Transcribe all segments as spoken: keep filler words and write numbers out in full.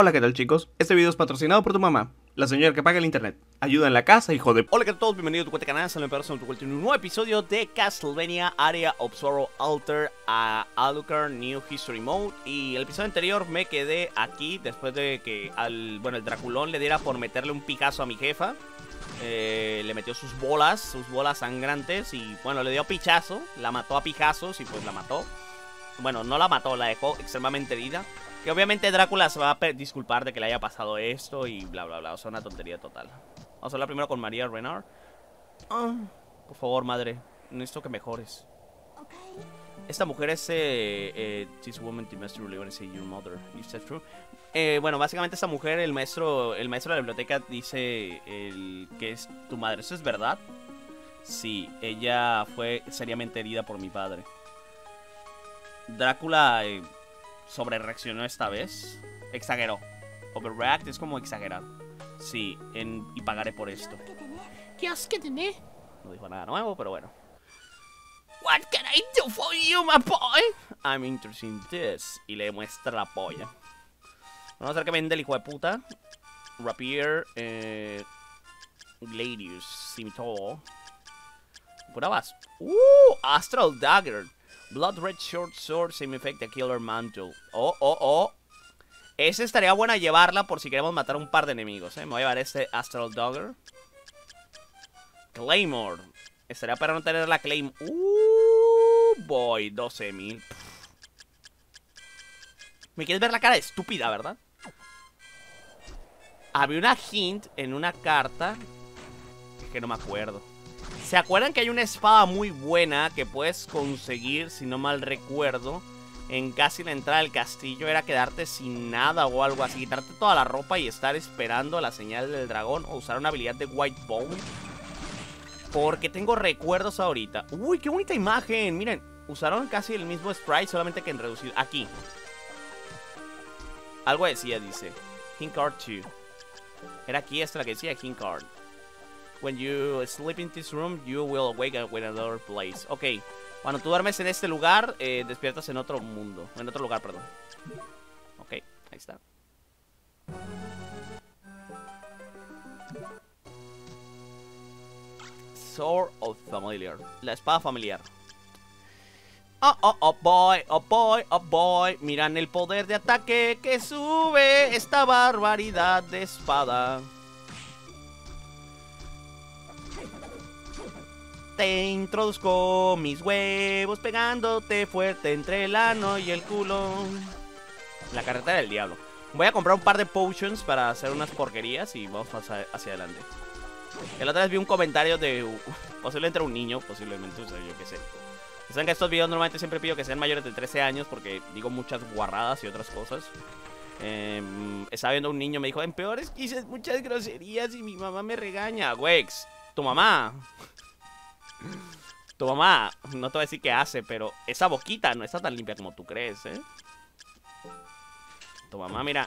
Hola, ¿qué tal, chicos? Este video es patrocinado por tu mamá, la señora que paga el internet. Ayuda en la casa, hijo de... Hola, ¿qué tal a todos? Bienvenidos a tu cuenta canal, soy Leopardo, en un nuevo episodio de Castlevania Area of Sorrow Alter a Alucard New History Mode. Y el episodio anterior me quedé aquí después de que al, bueno, el Draculón le diera por meterle un picazo a mi jefa. Eh, le metió sus bolas, sus bolas sangrantes y bueno, le dio pichazo, la mató a pijazos y pues la mató. Bueno, no la mató, la dejó extremadamente herida. Que obviamente Drácula se va a disculpar de que le haya pasado esto y bla bla bla, o sea, una tontería total. Vamos a hablar primero con María Renard. Oh, por favor, madre, necesito que mejores. Esta mujer es eh, eh, this woman the master really wanna say your mother. Is that true? Eh, bueno, básicamente esta mujer, el maestro, el maestro de la biblioteca dice el, que es tu madre. ¿Eso es verdad? Sí, ella fue seriamente herida por mi padre. Drácula eh, sobre reaccionó esta vez. Exageró. Overreact es como exagerar. Sí, en, y pagaré por esto. ¿Qué has que tener? No dijo nada nuevo, pero bueno. What can I do for you, my boy? I'm interested in this. Y le muestra la polla. Vamos a ver qué vende el hijo de puta. Rapier, eh, Gladius, Scimitar. Pura vas. Uh, Astral Dagger. Blood Red Short Sword, Same Effect, The Killer Mantle. Oh, oh, oh. Ese estaría buena llevarla por si queremos matar a un par de enemigos, ¿eh? Me voy a llevar este Astral Dagger. Claymore. Estaría para no tener la Claymore. Uh, boy, doce mil. Me quieres ver la cara estúpida, ¿verdad? Había una hint en una carta que no me acuerdo. ¿Se acuerdan que hay una espada muy buena que puedes conseguir, si no mal recuerdo, en casi la entrada del castillo? Era quedarte sin nada o algo así, quitarte toda la ropa y estar esperando la señal del dragón o usar una habilidad de White Bone. Porque tengo recuerdos ahorita. Uy, qué bonita imagen. Miren, usaron casi el mismo sprite, solamente que en reducido. Aquí. Algo decía, dice Hint Card dos. Era aquí esta la que decía Hint Card. When you sleep in this room, you will wake up in another place. Ok, cuando tú duermes en este lugar, eh, despiertas en otro mundo. En otro lugar, perdón. Ok, ahí está. Sword of Familiar. La espada familiar. Oh, oh, oh boy, oh boy, oh boy. Miran el poder de ataque que sube esta barbaridad de espada. Te introduzco mis huevos pegándote fuerte entre el ano y el culo. La carretera del diablo. Voy a comprar un par de potions para hacer unas porquerías y vamos hacia, hacia adelante. El otra vez vi un comentario de uh, posiblemente un niño, posiblemente, o sea, yo qué sé. Saben que estos videos normalmente siempre pido que sean mayores de trece años porque digo muchas guarradas y otras cosas. Eh, estaba viendo un niño, me dijo, en peores dices muchas groserías y mi mamá me regaña. Wex, tu mamá. Tu mamá, no te voy a decir qué hace, pero esa boquita no está tan limpia como tú crees, ¿eh? Tu mamá, mira.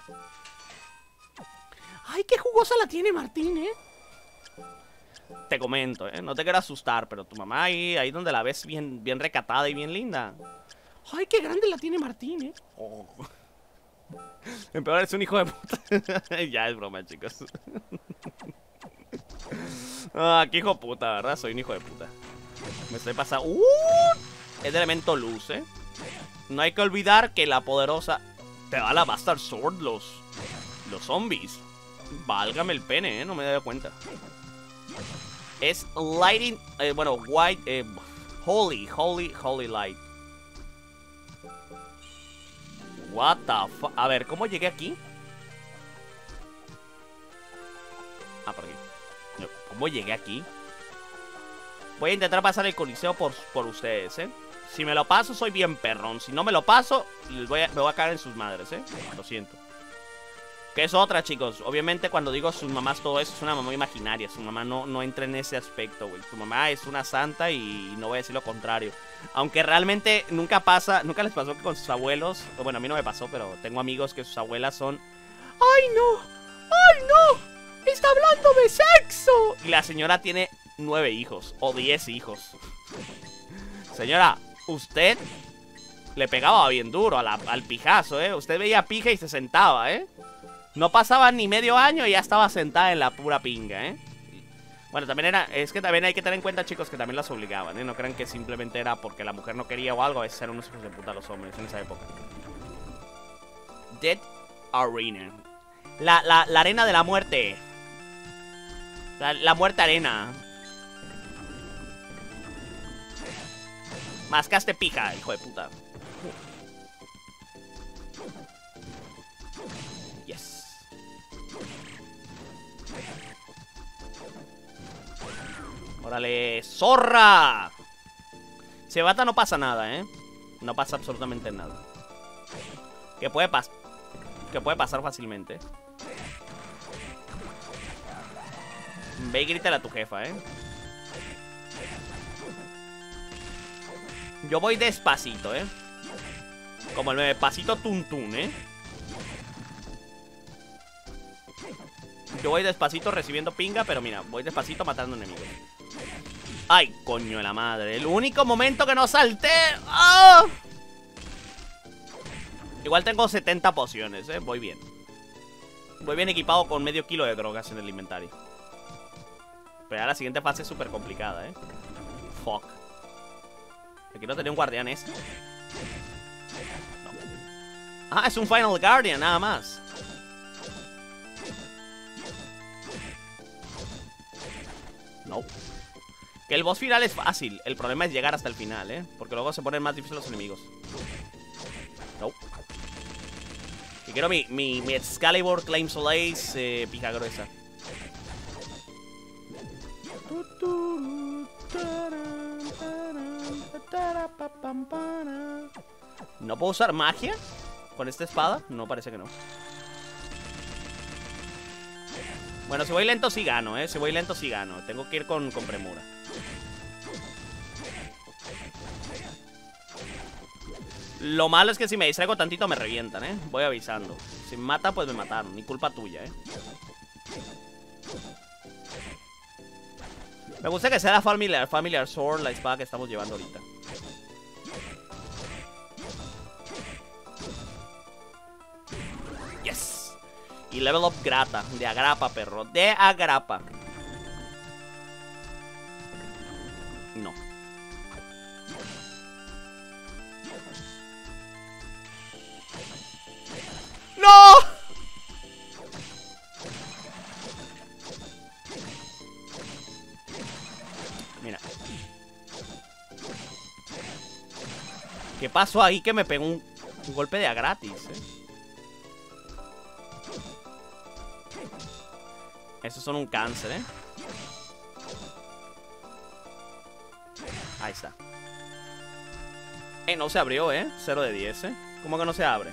Ay, qué jugosa la tiene Martín, ¿eh? Te comento, ¿eh? No te quiero asustar, pero tu mamá ahí, ahí donde la ves bien, bien recatada y bien linda. Ay, qué grande la tiene Martín, ¿eh? Oh. En peor es un hijo de puta. Ya es broma, chicos. Ah, qué hijo de puta, ¿verdad? Soy un hijo de puta. Me estoy pasando. ¡Uh! Es de elemento luz, ¿eh? No hay que olvidar que la poderosa te da la Bastard Sword, los, los zombies. Válgame el pene, ¿eh? No me he dado cuenta. Es lighting, eh, bueno, white, eh, holy, holy, holy light. What the fuck. A ver, ¿cómo llegué aquí? Ah, por aquí. ¿Cómo llegué aquí? Voy a intentar pasar el coliseo por, por ustedes, ¿eh? Si me lo paso, soy bien perrón. Si no me lo paso, les voy a, me voy a caer en sus madres, ¿eh? Lo siento. Que es otra, chicos. Obviamente cuando digo sus mamás, todo eso es una mamá imaginaria. Su mamá no, no entra en ese aspecto, güey. Su mamá es una santa y no voy a decir lo contrario. Aunque realmente nunca pasa, nunca les pasó que con sus abuelos... Bueno, a mí no me pasó, pero tengo amigos que sus abuelas son... ¡Ay, no! ¡Ay, no! ¡Está hablando de sexo! Y la señora tiene nueve hijos o diez hijos. Señora, usted le pegaba bien duro a la, al pijazo, ¿eh? Usted veía pija y se sentaba, ¿eh? No pasaba ni medio año y ya estaba sentada en la pura pinga, ¿eh? Bueno, también era... Es que también hay que tener en cuenta, chicos, que también las obligaban, ¿eh? No crean que simplemente era porque la mujer no quería o algo. A veces eran unos hijos de puta los hombres en esa época. Dead Arena. La, la, la arena de la muerte. La, la muerte arena. Mascaste pija, hijo de puta. Yes. Órale, zorra. Si bata no pasa nada, ¿eh? No pasa absolutamente nada. Que puede pasar. Que puede pasar fácilmente. Ve y grítale a tu jefa, ¿eh? Yo voy despacito, ¿eh? Como el pasito tuntún, ¿eh? Yo voy despacito recibiendo pinga, pero mira, voy despacito matando enemigos. ¡Ay, coño de la madre! El único momento que no salté. ¡Oh! Igual tengo setenta pociones, ¿eh? Voy bien. Voy bien equipado con medio kilo de drogas en el inventario. Pero ahora la siguiente fase es súper complicada, ¿eh? Fuck. Aquí no tenía un guardián este. No. Ah, es un Final Guardian, nada más. No. Que el boss final es fácil. El problema es llegar hasta el final, ¿eh? Porque luego se ponen más difíciles los enemigos. No. Y quiero mi, mi, mi Excalibur Claim Solace eh, pija gruesa. ¿No puedo usar magia con esta espada? No, parece que no. Bueno, si voy lento sí gano, ¿eh? Si voy lento sí gano. Tengo que ir con, con premura. Lo malo es que si me distraigo tantito me revientan, ¿eh? Voy avisando. Si me mata, pues me mataron. Ni culpa tuya, ¿eh? Me gusta que sea la Familiar, familiar Sword, la espada que estamos llevando ahorita. Yes. Y level up grata. De agrapa, perro. De agrapa. No. ¡No! Mira. ¿Qué pasó ahí que me pegó un, un golpe de a gratis, eh? Esos son un cáncer, eh. Ahí está. Eh, no se abrió, eh. cero de diez, eh. ¿Cómo que no se abre?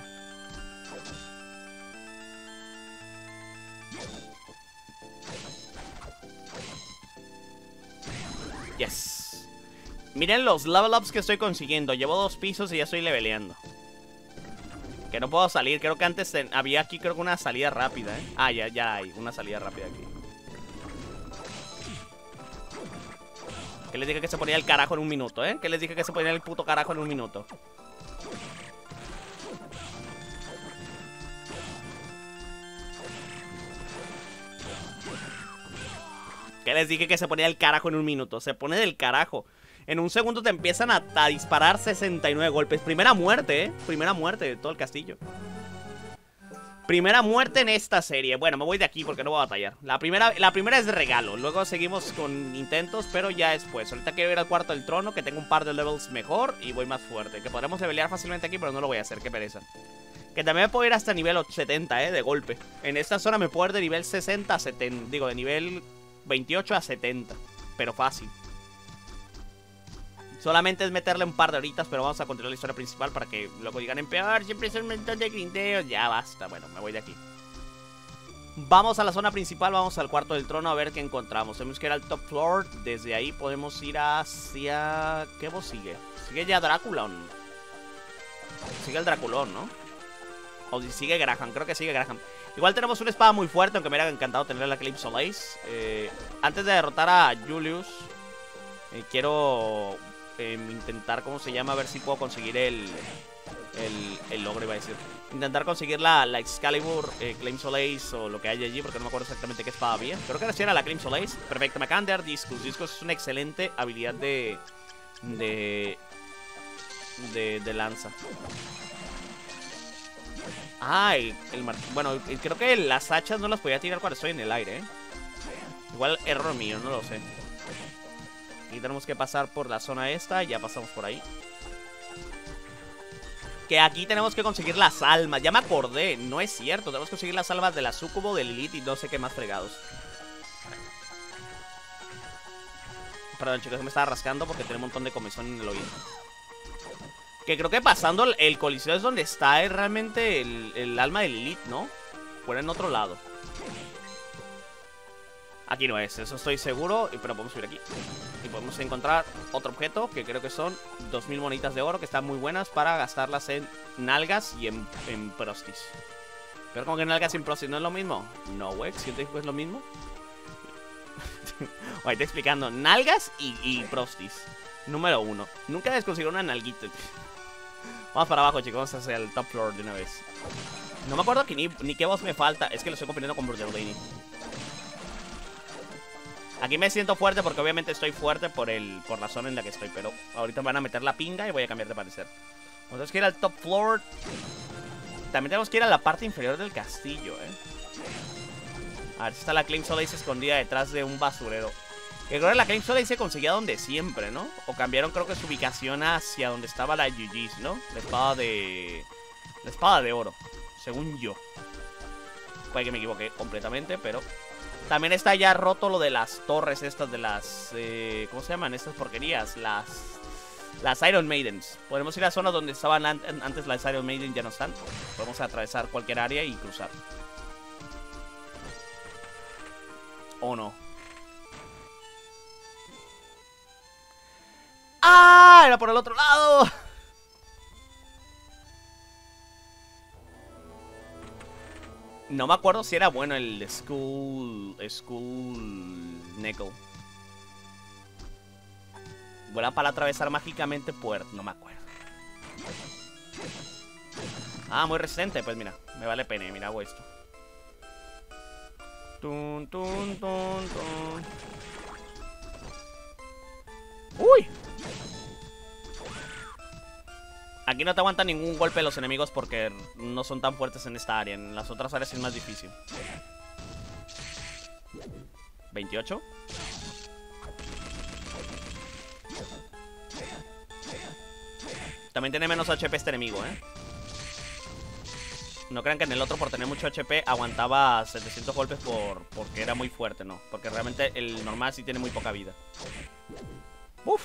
Yes. Miren los level ups que estoy consiguiendo. Llevo dos pisos y ya estoy leveleando. Que no puedo salir. Creo que antes había aquí creo que una salida rápida, ¿eh? Ah, ya, ya hay una salida rápida aquí. Que les dije que se ponía el carajo en un minuto, ¿eh? Que les dije que se ponía el puto carajo en un minuto. Que les dije que se ponía el carajo en un minuto. Se pone del carajo. En un segundo te empiezan a, a disparar sesenta y nueve golpes. Primera muerte, ¿eh? Primera muerte de todo el castillo. Primera muerte en esta serie. Bueno, me voy de aquí porque no voy a batallar. La primera, la primera es de regalo. Luego seguimos con intentos, pero ya después. Ahorita quiero ir al cuarto del trono, que tengo un par de levels mejor y voy más fuerte. Que podremos levelear fácilmente aquí, pero no lo voy a hacer. Qué pereza. Que también me puedo ir hasta nivel setenta, ¿eh? De golpe. En esta zona me puedo ir de nivel sesenta a setenta. Digo, de nivel veintiocho a setenta. Pero fácil. Solamente es meterle un par de horitas, pero vamos a continuar la historia principal para que luego digan en peor, siempre es un montón de grindeos. Ya basta, bueno, me voy de aquí. Vamos a la zona principal, vamos al cuarto del trono a ver qué encontramos. Tenemos que ir al top floor, desde ahí podemos ir hacia... ¿Qué vos sigue? ¿Sigue ya Drácula o no? Sigue el Draculón, ¿no? O sigue Graham, creo que sigue Graham. Igual tenemos una espada muy fuerte, aunque me hubiera encantado tener la Claim Solace. eh, Antes de derrotar a Julius, eh, quiero... Eh, intentar, ¿cómo se llama? A ver si puedo conseguir el, el, el logro, iba a decir. Intentar conseguir la, la Excalibur, eh, Crimson Ace o lo que haya allí, porque no me acuerdo exactamente qué espada había. Creo que era la Crimson Ace. Perfecto, me acaban de dar Discus. Discus es una excelente habilidad de... De... De, de lanza. Ah, el, el mar... Bueno, creo que las hachas no las podía tirar cuando estoy en el aire, ¿eh? Igual error mío, no lo sé. Y tenemos que pasar por la zona esta y ya pasamos por ahí. Que aquí tenemos que conseguir las almas. Ya me acordé, no es cierto. Tenemos que conseguir las almas de la Sucubo, de Lilith y no sé qué más fregados. Perdón, chicos, me estaba rascando porque tiene un montón de comezón en el oído. Que creo que pasando el coliseo es donde está realmente el, el alma de Lilith, ¿no? Fuera en otro lado. Aquí no es, eso estoy seguro. Pero podemos subir aquí y podemos encontrar otro objeto, que creo que son dos mil monitas de oro, que están muy buenas para gastarlas en nalgas y en, en prostis. Pero como que nalgas y en prostis no es lo mismo. No, güey, si yo te digo que es lo mismo. Voy te explicando. Nalgas y, y prostis. Número uno. Nunca habías conseguido una nalguita. Vamos para abajo, chicos, vamos hacia el top floor de una vez. No me acuerdo que ni, ni qué voz me falta. Es que lo estoy compitiendo con Borderlaney. Aquí me siento fuerte porque obviamente estoy fuerte por el por la zona en la que estoy. Pero ahorita me van a meter la pinga y voy a cambiar de parecer. Tenemos que ir al top floor. También tenemos que ir a la parte inferior del castillo, eh. A ver si está la Crimson Ace escondida detrás de un basurero. Que creo que la Crimson Ace se conseguía donde siempre, ¿no? O cambiaron creo que su ubicación hacia donde estaba la G G's, ¿no? La espada de... La espada de oro, según yo. Puede que me equivoqué completamente, pero... También está ya roto lo de las torres estas de las... Eh, ¿Cómo se llaman estas porquerías? Las... Las Iron Maidens. Podemos ir a zonas donde estaban an antes las Iron Maidens, ya no están. Podemos atravesar cualquier área y cruzar. ¿O no? ¡Ah! Era por el otro lado. No me acuerdo si era bueno el School... School... Nickel. Vuela para atravesar mágicamente puerto. No me acuerdo. Ah, muy resistente. Pues mira, me vale pena. Mira, hago esto. Tun, tun, tun, tun. ¡Uy! Aquí no te aguantan ningún golpe los enemigos porque no son tan fuertes en esta área. En las otras áreas es más difícil. veintiocho. También tiene menos H P este enemigo, ¿eh? No crean que en el otro por tener mucho H P aguantaba setecientos golpes por porque era muy fuerte, no. Porque realmente el normal sí tiene muy poca vida. Uf.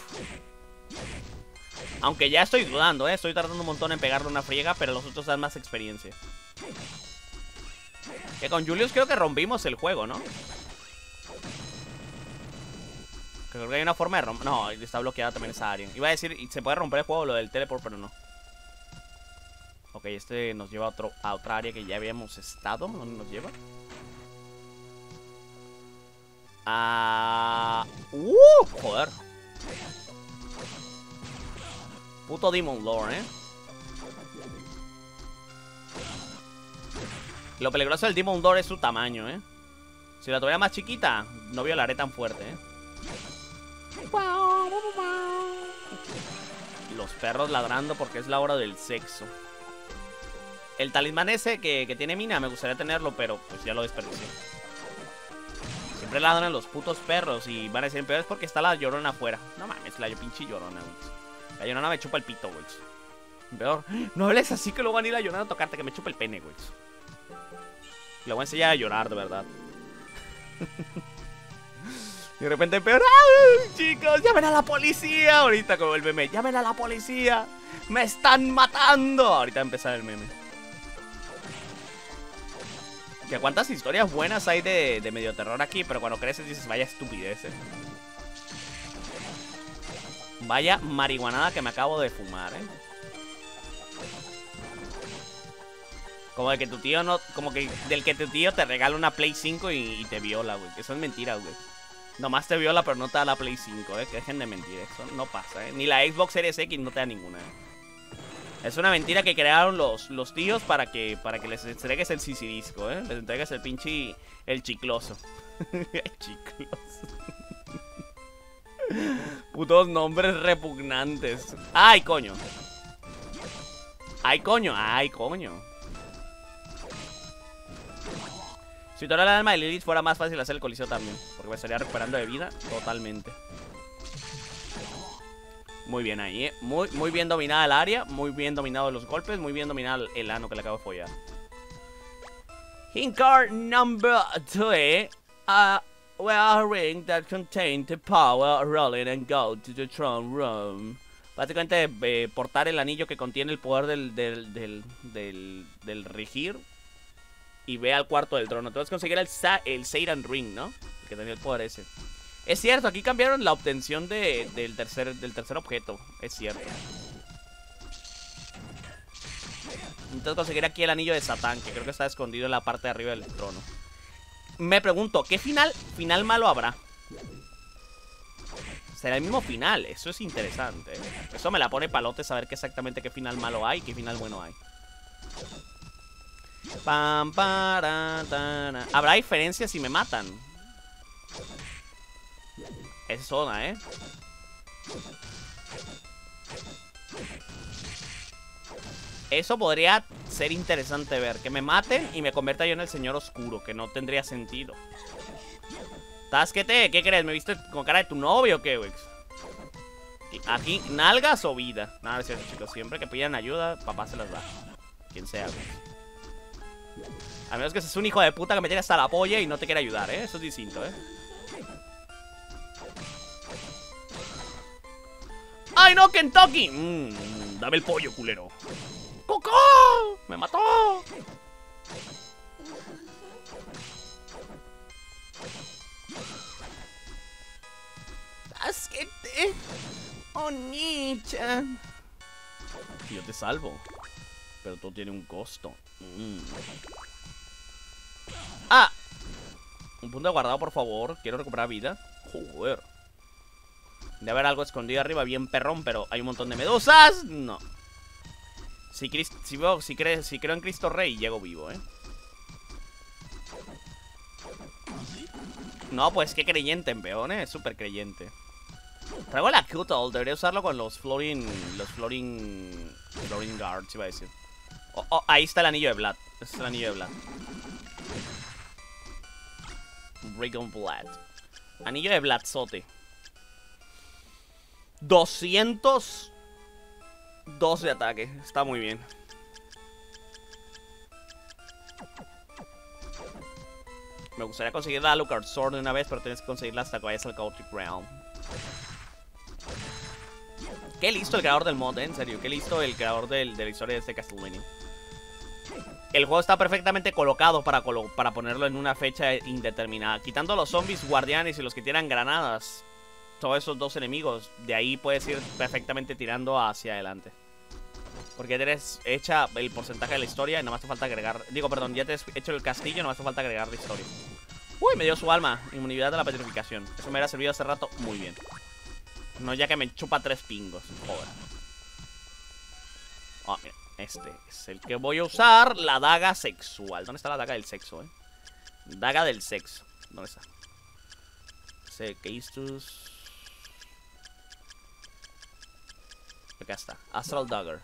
Aunque ya estoy dudando, ¿eh? Estoy tardando un montón en pegarle una friega, pero los otros dan más experiencia. Que con Julius creo que rompimos el juego, ¿no? Creo que hay una forma de romper... No, está bloqueada también esa área. Iba a decir, se puede romper el juego lo del teleport, pero no. Ok, este nos lleva a, otro, a otra área que ya habíamos estado. ¿Dónde nos lleva? Ah... ¡Uh! Joder. Puto Demon Lord, ¿eh? Lo peligroso del Demon Lord es su tamaño, ¿eh? Si la tuviera más chiquita, no violaré tan fuerte, ¿eh? Los perros ladrando porque es la hora del sexo. El talismán ese que, que tiene Mina, me gustaría tenerlo, pero pues ya lo desperdicié. Siempre ladran los putos perros y van a decir peor es porque está la Llorona afuera. No mames, la yo pinche Llorona, güey. La Llorona me chupa el pito, güey. Peor. No hables así que luego van a ir a Llorona a tocarte, que me chupa el pene, güey. Le voy a enseñar a llorar, de verdad. Y de repente peor. ¡Ay, chicos! ¡Llamen a la policía! Ahorita como el meme. ¡Llamen a la policía! ¡Me están matando! Ahorita va a empezar el meme. Que cuántas historias buenas hay de, de medio terror aquí, pero cuando creces dices, vaya estupidez, eh. Vaya marihuanada que me acabo de fumar, eh. Como de que tu tío no... Como que del que tu tío te regala una Play cinco y, y te viola, güey. Eso es mentira, güey. Nomás te viola, pero no te da la Play cinco, eh. Que dejen de mentir, eso no pasa, eh. Ni la Xbox Series X no te da ninguna, eh. Es una mentira que crearon los, los tíos para que para que les entregues el sisidisco, ¿eh? Les entregues el pinche... El chicloso. El chicloso. Putos nombres repugnantes. ¡Ay, coño! ¡Ay, coño! ¡Ay, coño! Si toda el alma de Lilith fuera más fácil hacer el coliseo también, porque me estaría recuperando de vida totalmente. Muy bien ahí, ¿eh? Muy, muy bien dominada el área, muy bien dominados los golpes, muy bien dominado el ano que le acabo de follar. Hint card number two, a well ring that contains the power rolling and go to the throne room. Básicamente eh, portar el anillo que contiene el poder del, del, del, del, del regir y ve al cuarto del trono. Entonces conseguir el, Sa el Satan Ring, ¿no? El que tenía el poder ese. Es cierto, aquí cambiaron la obtención de, del, tercer, del tercer objeto. Es cierto. Entonces conseguir aquí el anillo de Satán, que creo que está escondido en la parte de arriba del trono. Me pregunto, ¿qué final, final malo habrá? Será el mismo final, eso es interesante, ¿eh? Eso me la pone palote saber que exactamente qué final malo hay y qué final bueno hay. Pam, para, tana. ¿Habrá diferencias si me matan? Es zona, ¿eh? Eso podría ser interesante ver. Que me maten y me convierta yo en el señor oscuro, que no tendría sentido. Tásquete, ¿qué crees? ¿Me viste con cara de tu novio o qué, Wex? Aquí, ¿nalgas o vida? Nada, es cierto, chicos. Siempre que pidan ayuda, papá se las da. Quien sea, Wex. A menos que seas un hijo de puta que me tiene hasta la polla y no te quiere ayudar, ¿eh? Eso es distinto, ¿eh? ¡Ay, no, Kentucky! Mmm, dame el pollo, culero. ¡Cocó! ¡Me mató! ¡Tásquete! ¡Oh, Nichan! Yo te salvo. Pero todo tiene un costo. Mm. ¡Ah! Un punto de guardado, por favor. Quiero recuperar vida. Joder. Debe haber algo escondido arriba, bien perrón, pero hay un montón de medusas. No. Si, Christ, si, veo, si, cre, si creo en Cristo Rey, llego vivo, ¿eh? No, pues qué creyente en peón, ¿eh? Súper creyente. Traigo la Cuddle, debería usarlo con los floating... Los floating... Floating guards, iba a decir. Oh, oh, ahí está el anillo de Vlad. Este es el anillo de Vlad. Regan Vlad. Anillo de Vladzote. doscientos dos de ataque. Está muy bien. Me gustaría conseguir la Alucard Sword de una vez, pero tienes que conseguirla hasta que vayas al Chaotic Realm. Qué listo el creador del mod, ¿eh? En serio. Qué listo el creador del, de la historia de este Castlevania. El juego está perfectamente colocado para, colo para ponerlo en una fecha indeterminada. Quitando los zombies guardianes y los que tiran granadas, todos esos dos enemigos, de ahí puedes ir perfectamente tirando hacia adelante. Porque ya tienes hecha el porcentaje de la historia y no me hace falta agregar... Digo, perdón, ya te has hecho el castillo y no me hace falta agregar la historia. Uy, me dio su alma, inmunidad a la petrificación. Eso me hubiera servido hace rato muy bien. No ya que me chupa tres pingos, joder. Ah, oh, mira, este es el que voy a usar, la daga sexual. ¿Dónde está la daga del sexo, eh? Daga del sexo, ¿dónde está? Sequistus... Acá está, Astral Dagger.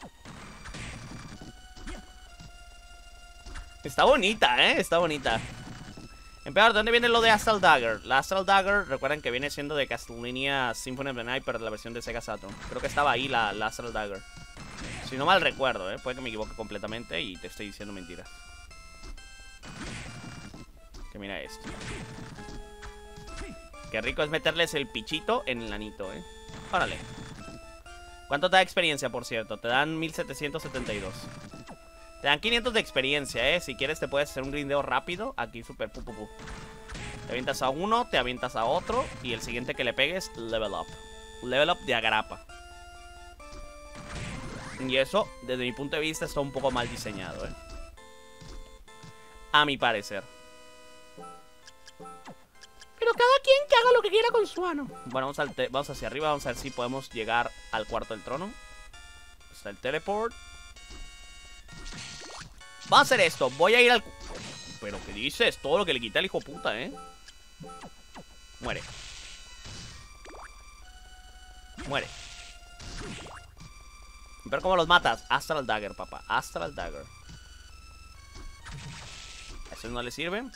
Está bonita, ¿eh? Está bonita. Emperador, ¿de dónde viene lo de Astral Dagger? La Astral Dagger, recuerden que viene siendo de Castlevania Symphony of the Night, pero de la versión de Sega Saturn. Creo que estaba ahí la, la Astral Dagger. Si no mal recuerdo, ¿eh? Puede que me equivoque completamente y te estoy diciendo mentiras. Que mira esto. Qué rico es meterles el pichito en el anito, ¿eh? Órale. ¿Cuánto te da experiencia, por cierto? Te dan mil setecientos setenta y dos. Te dan quinientos de experiencia, ¿eh? Si quieres te puedes hacer un grindeo rápido. Aquí super pu, pu, pu. Te avientas a uno, te avientas a otro. Y el siguiente que le pegues, level up. Level up de agrapa. Y eso, desde mi punto de vista, está un poco mal diseñado, ¿eh? A mi parecer. Pero cada quien que haga lo que quiera con su ano. Bueno, vamos, al te vamos hacia arriba. Vamos a ver si podemos llegar al cuarto del trono. Está el teleport. Vamos a hacer esto. Voy a ir al... ¿Pero qué dices? Todo lo que le quité al hijo puta, ¿eh? Muere. Muere. Pero cómo los matas. Astral Dagger, papá. Astral Dagger. ¿Eso no le sirve?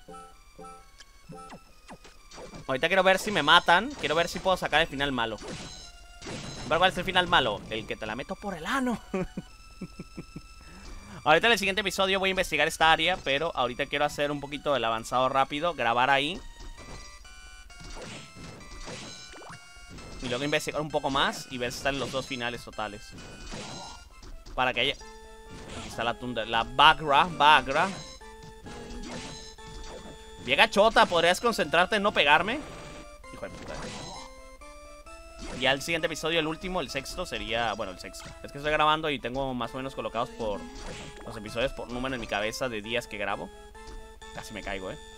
Ahorita quiero ver si me matan. Quiero ver si puedo sacar el final malo. ¿Cuál es el final malo? El que te la meto por el ano. Ahorita en el siguiente episodio voy a investigar esta área, pero ahorita quiero hacer un poquito del avanzado rápido. Grabar ahí. Y luego investigar un poco más y ver si están los dos finales totales. Para que haya... Aquí está la tunda, la Bagra, Bagra. Llega chota, ¿podrías concentrarte en no pegarme? Hijo de puta. Y al siguiente episodio, el último, el sexto, sería... Bueno, el sexto. Es que estoy grabando y tengo más o menos colocados por... Los episodios por número en mi cabeza de días que grabo. Casi me caigo, ¿eh?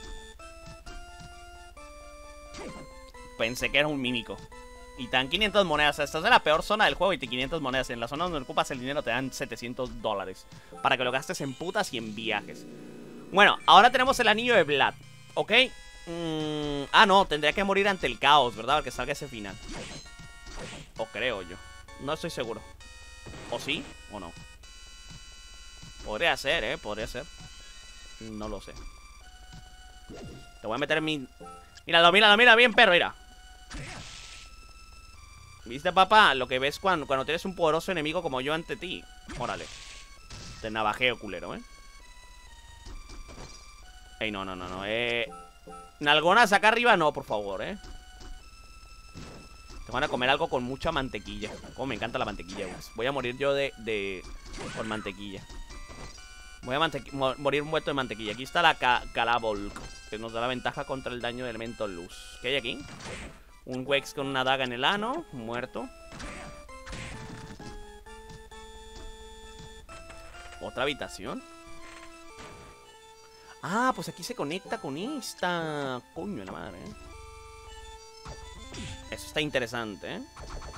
Pensé que era un mímico. Y te dan quinientas monedas. O sea, estás en la peor zona del juego y te quinientas monedas. En la zona donde ocupas el dinero te dan setecientos dólares. Para que lo gastes en putas y en viajes. Bueno, ahora tenemos el anillo de Vlad. ¿Ok? Mm, ah, no, tendría que morir ante el caos, ¿verdad? Para que salga ese final. O creo yo. No estoy seguro. ¿O sí? ¿O no? Podría ser, ¿eh? Podría ser. No lo sé. Te voy a meter en mi... Míralo, míralo, mira bien, perro, mira. ¿Viste, papá? Lo que ves cuando, cuando tienes un poderoso enemigo como yo ante ti. Órale. Te navajeo, culero, ¿eh? Ey, no, no, no, no. Eh... Nalgonas acá arriba, no, por favor, ¿eh? Te van a comer algo con mucha mantequilla. Como me encanta la mantequilla, güey. Voy a morir yo de... de... Con mantequilla. Voy a mantequi mo morir muerto de mantequilla. Aquí está la ca Calavolk, que nos da la ventaja contra el daño de elemento luz. ¿Qué hay aquí? Un Wex con una daga en el ano. Muerto. ¿Otra habitación? Ah, pues aquí se conecta con esta. Coño de la madre, ¿eh? Eso está interesante, ¿eh?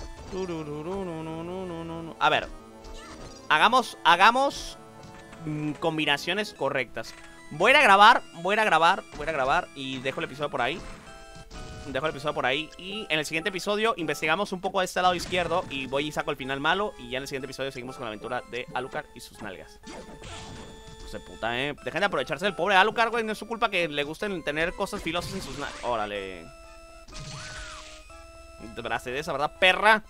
A ver. Hagamos, hagamos mmm, combinaciones correctas. Voy a ir a grabar, voy a ir a grabar, voy a ir a grabar y dejo el episodio por ahí. Dejo el episodio por ahí. Y en el siguiente episodio investigamos un poco de este lado izquierdo y voy y saco el final malo. Y ya en el siguiente episodio seguimos con la aventura de Alucard y sus nalgas. De puta, eh. Dejen de aprovecharse del pobre Alucard, güey. No es su culpa que le gusten tener cosas filosas en sus... Órale. Te brace de esa, ¿verdad, perra?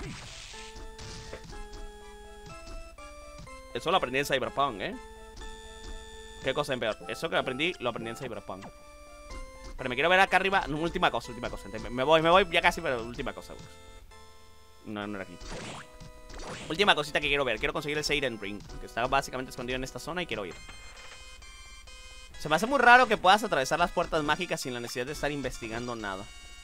Eso lo aprendí en Cyberpunk, ¿eh? ¿Qué cosa en peor? Eso que aprendí, lo aprendí en Cyberpunk. Pero me quiero ver acá arriba. No, última cosa, última cosa. Me voy, me voy ya casi, pero última cosa, güey. No, no era aquí. Última cosita que quiero ver. Quiero conseguir el Siren Ring, que está básicamente escondido en esta zona y quiero ir. Se me hace muy raro que puedas atravesar las puertas mágicas sin la necesidad de estar investigando nada.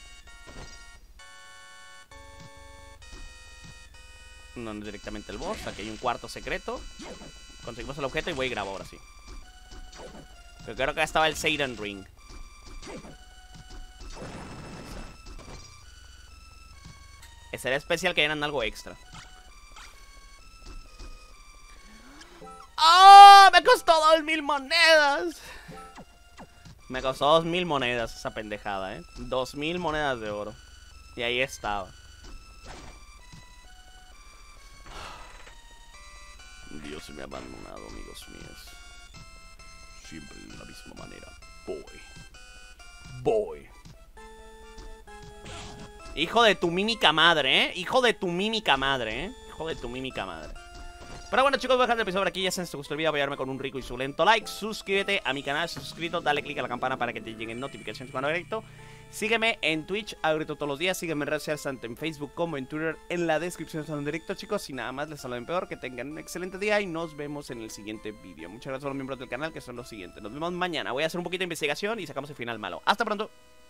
No, no directamente el boss. Aquí hay un cuarto secreto. Conseguimos el objeto y voy y grabo ahora sí. Pero creo que acá estaba el Siren Ring. Sería especial que dieran algo extra. ¡Oh! ¡Me costó dos mil monedas! Me costó dos mil monedas esa pendejada, ¿eh? Dos mil monedas de oro. Y ahí estaba. Dios me ha abandonado, amigos míos. Siempre de la misma manera. Voy. Voy. Hijo de tu mímica madre, ¿eh? Hijo de tu mímica madre, ¿eh? Hijo de tu mímica madre. Pero bueno, chicos, voy a dejar el episodio por aquí. Ya si te gustó el video, apoyarme con un rico y suculento like. Suscríbete a mi canal, suscrito, dale click a la campana para que te lleguen notificaciones cuando directo. Sígueme en Twitch, abierto todos los días. Sígueme en redes sociales, tanto en Facebook como en Twitter. En la descripción está en directo, chicos. Y nada más, les saludo en peor. Que tengan un excelente día y nos vemos en el siguiente video. Muchas gracias a los miembros del canal, que son los siguientes. Nos vemos mañana. Voy a hacer un poquito de investigación y sacamos el final malo. Hasta pronto.